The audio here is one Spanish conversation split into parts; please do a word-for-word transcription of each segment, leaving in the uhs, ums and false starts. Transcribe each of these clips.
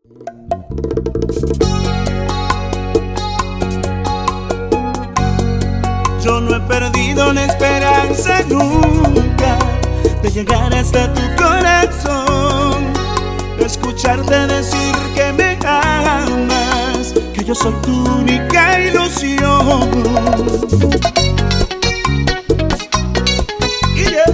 Yo no he perdido la esperanza nunca de llegar hasta tu corazón, de escucharte decir que me amas, que yo soy tu única ilusión. Yeah.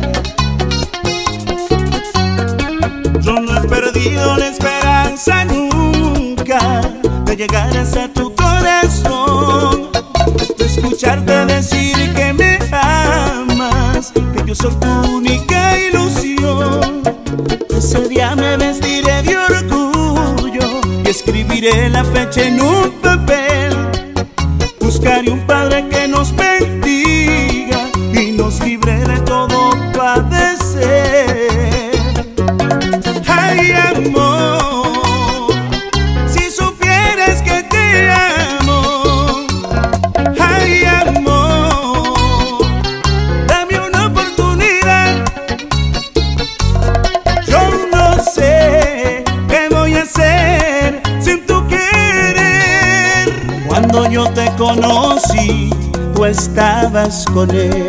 Yo no he perdido la esperanza nunca de llegar hasta tu corazón, de escucharte decir que me amas, que yo soy tu única ilusión. Ese día me vestiré de orgullo y escribiré la fecha en un papel. Buscaré un padre que nos bendiga y nos libre de todo padecer. Ay, amor, si supieras que te amo. Ay, amor, dame una oportunidad. Yo no sé qué voy a hacer sin tu querer. Cuando yo te conocí, tú estabas con él.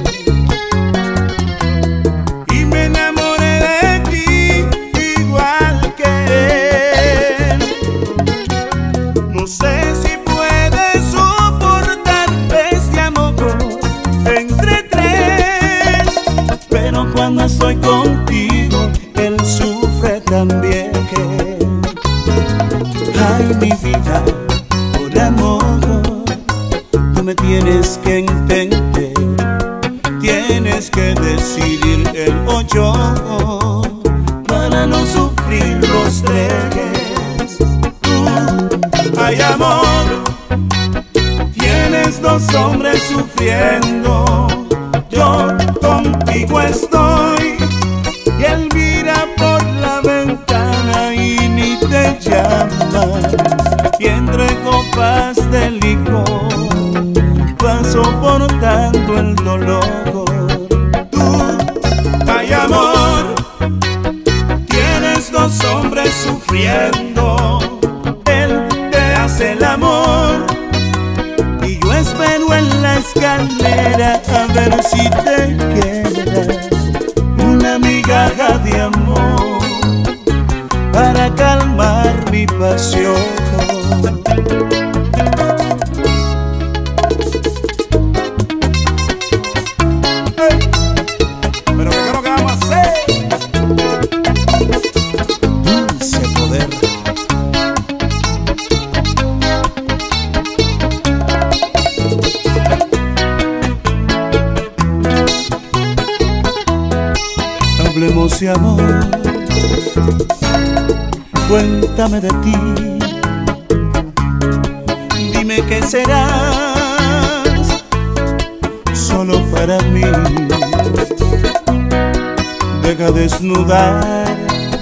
Cuando estoy contigo, él sufre también. Ay, mi vida, por amor, tú me tienes que entender. Tienes que decidir él o yo, para no sufrir los tres. Tú, ay, amor, tienes dos hombres sufriendo. Yo contigo estoy, y él mira por la ventana y ni te llama, y entre copas de licor vas soportando el dolor. Tú, ay, amor, tienes dos hombres sufriendo. Él te hace el amor y yo espero en la escalera a ver si te queda una migaja de amor para calmar mi pasión. Hey, pero ¿qué es lo que vamos a hacer? Dulce poder. Hablemos de amor, cuéntame de ti. Dime qué serás solo para mí. Deja desnudar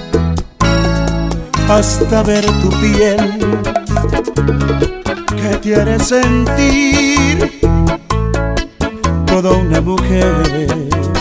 hasta ver tu piel, que te haré sentir toda una mujer.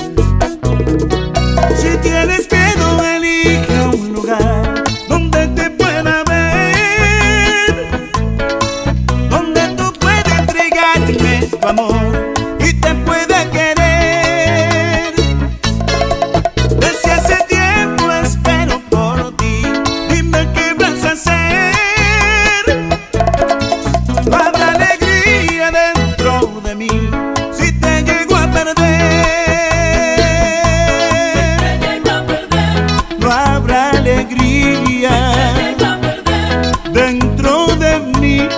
Si tienes miedo, elige un lugar donde te pueda ver, donde tú puedas entregarme tu amor y te pueda querer. Desde hace tiempo espero por ti, dime qué vas a hacer. No habrá alegría dentro de mí si te llego a perder. No habrá alegría dentro de mí.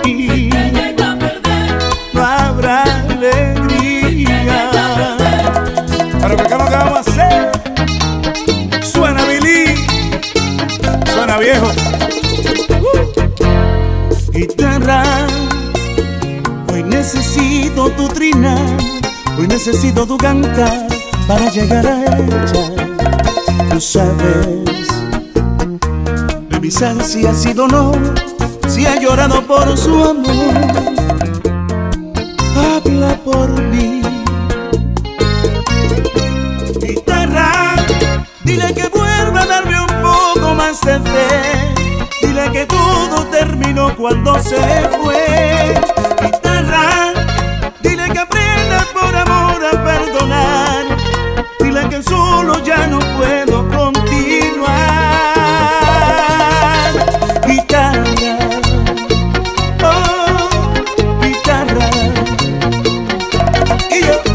No habrá alegría. Pero ¿qué es lo que vamos a hacer? Suena Billy, suena viejo. uh. Guitarra, hoy necesito tu trinar, hoy necesito tu cantar para llegar a ella. Tú sabes de mis ansias y dolor, si ha llorado por su amor, habla por mí. Guitarra, dile que vuelva a darme un poco más de fe. Dile dile que todo terminó cuando se fue. Guitarra, dile que aprenda por amor a perdonar. Dile que solo ya no puedo continuar. Guitarra, oh, guitarra. Y yo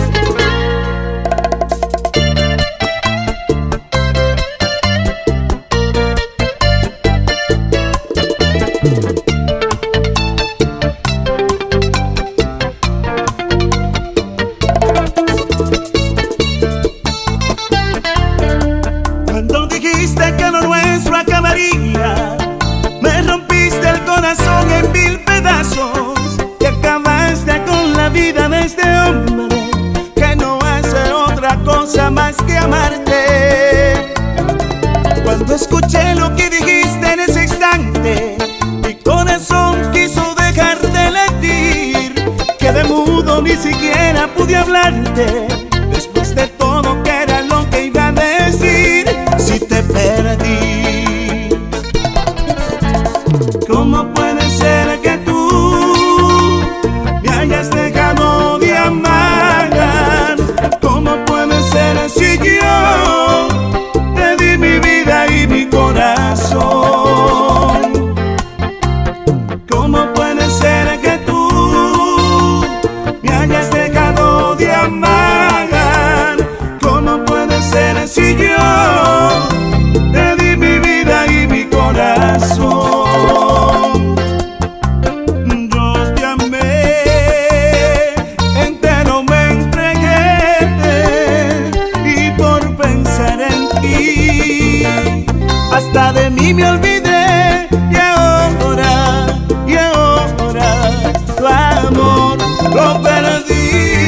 que lo nuestro acabaría, me rompiste el corazón en mil pedazos y acabaste con la vida de este hombre que no hace otra cosa más que amarte. Cuando escuché lo que dijiste en ese instante, mi corazón quiso dejar de latir. Quedé mudo, ni siquiera pude hablarte. Después de todo, ¿qué era lo que iba a decir? Si te perdí, ¿cómo puede ser que tú me hayas dejado de amar? ¿Cómo puede ser si yo te di mi vida y mi corazón? ¿Cómo puede ser que tú me hayas dejado de amar? ¿Cómo puede ser si yo te di mi vida y mi corazón? Yo te amé, entero me entregué, y por pensar en ti hasta de mí me olvidé. Y ahora, y ahora tu amor lo perdí.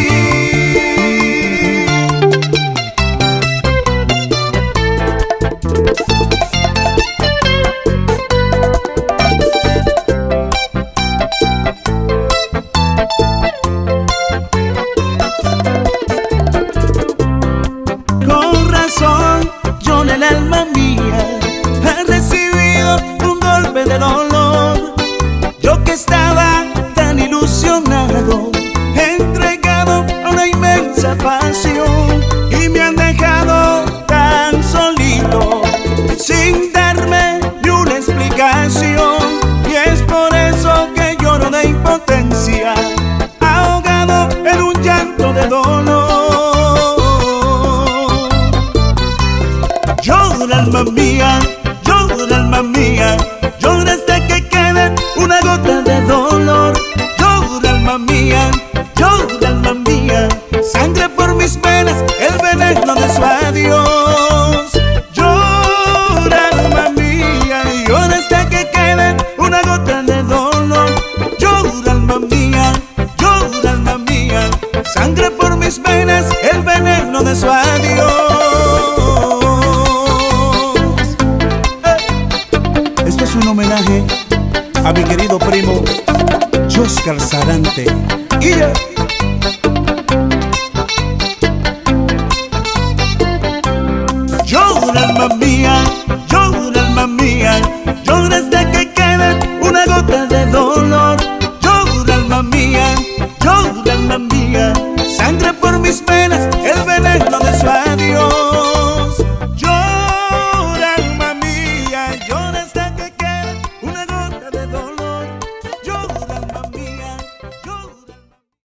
Yo en el alma mía he recibido un golpe de dolor. Yo que estaba tan ilusionado, entregado a una inmensa pasión, y me han dejado tan solito, sin darme ni una explicación. Y es por eso que lloro de impotencia, ahogado en un llanto de dolor. Llora, alma mía, llora, alma mía, llora hasta que quede una gota de dolor. Llora, alma mía, llora, alma mía, sangre por mis venas, el veneno de su adiós. Llora, alma mía, llora hasta que quede una gota de dolor. Llora, alma mía, llora, alma mía, sangre por mis venas, el veneno de su adiós. Esto es un homenaje a mi querido primo Joscar Sarante. Y ya.